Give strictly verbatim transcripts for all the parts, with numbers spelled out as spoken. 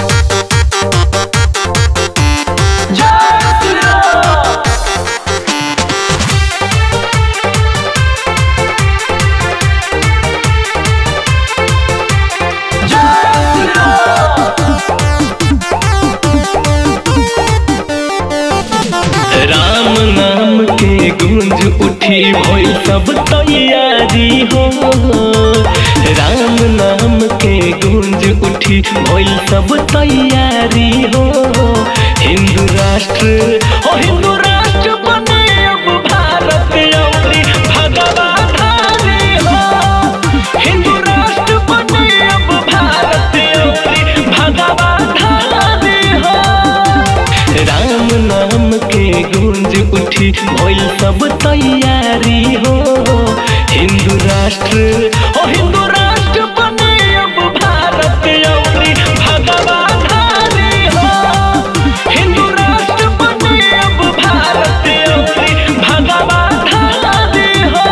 राम नाम के गूंज उठी भइल सब तैयारी हो। राम नाम के गूंज उठी भइल सब तैयारी हो। हिंदू राष्ट्र हो हिंदू राष्ट्र बने अब भारत अवरी भगवा धारी हो। हिंदू राष्ट्र बने अब भारत अवरी भगवा धारी हो। राम नाम के गूंज उठी भइल सब तैयारी हो। हिंदू राष्ट्र हो हिंदू राष्ट्र बने अब भारत अवरी भगवा धारी हो। हिंदू राष्ट्र बने अब भारत अवरी भगवा धारी हो।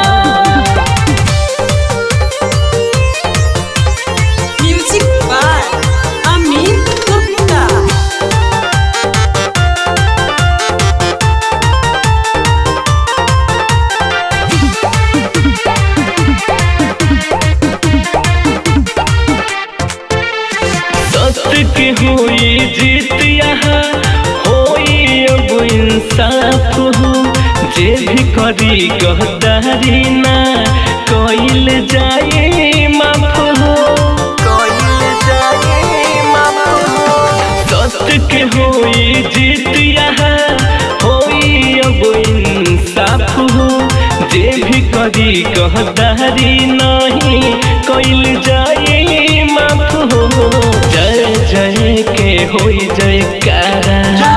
Music by Amit Gupta. सत्य के होई जीत यहाँ होई अब इंसाफ हो। जे भी करी गद्दारी ना कइल जाए माफ हो। कइल जाए माफ हो। सत्य के होई जीत यहाँ होई अब इंसाफ हो। जे भी करी गद्दारी नहीं कइल जाए माफ हो। जय जय के होई जयकारा।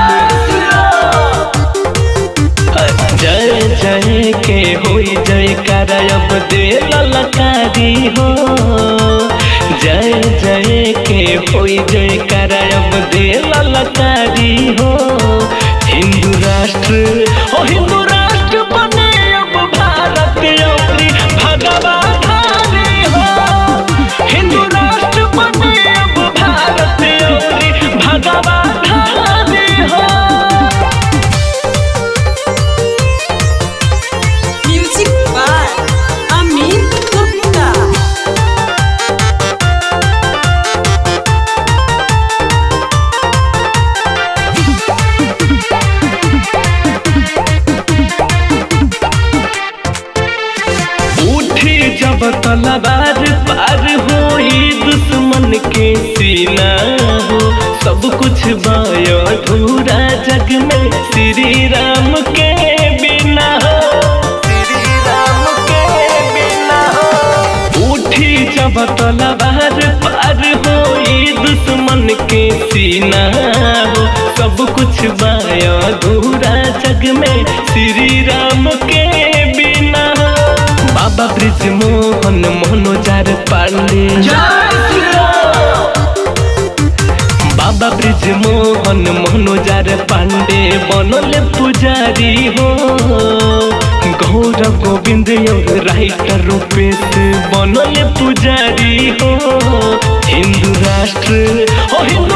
जय जय के होई जयकारा अब दे ललकारी हो। जय जय के होई जयकारा अब दे ललकारी हो। हिंदू राष्ट्र हो हिंदू राष्ट्र बने अब भारत अवरी भगवा धारी हो। हिंदू राष्ट्र बने अब भारत अवरी भगवा धारी हो। Music by Amit Gupta. उठी जब तलवार पार होई दुश्मन के सीना हो। सब कुछ बायो अधूरा जग में श्री राम के बिना हो। श्री राम के बिना हो। उठी जब तलवार पार होई दुश्मन के सीना हो। सब कुछ बायो अधूरा जग में श्री राम के बिना हो। बाबा ब्रिज मोहन मनोजार पांडे। बाबा ब्रिज मोहन मनोजार पांडे बनले पुजारी हो। गौरव गोविंद और राइटर रूपेश बनले पुजारी हो। हिंदू राष्ट्र हो हिंदू